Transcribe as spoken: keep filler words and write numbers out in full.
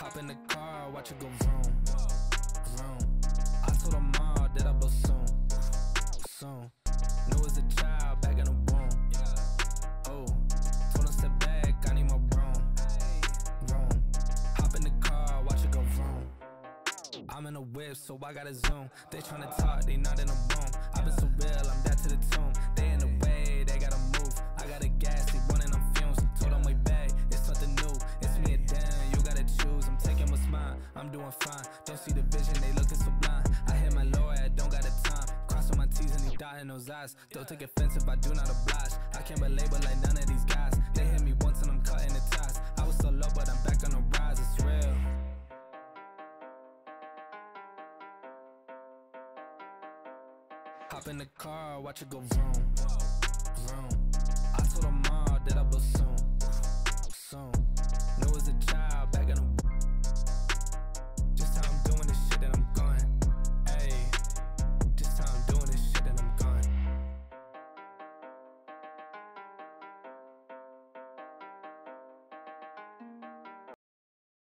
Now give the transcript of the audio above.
Hop in the car, watch it go vroom, vroom. I told her mom that I blow soon, soon. Knew as a child, back in the womb. Oh, told her step back, I need my broom, vroom. Hop in the car, watch it go vroom. I'm in a whip, so I gotta zoom. They tryna talk, they not in a room. I been so real, I'm dead to the tomb. They in the way, they gotta move. I got a gas, they running on fumes. Told them way back, it's something new. It's me and Dan, you gotta choose. I'm taking what's mine, I'm doing fine. Don't see the vision, they looking so blind. I hit my lawyer, I don't got the time. Crossing my T's and he dotting those eyes. Don't take offense if I do not oblige. I can't relate but like none of these guys. They hit me once and I'm cutting the ties. I was so low but I'm back on the rise, it's real. Hop in the car, watch it go vroom.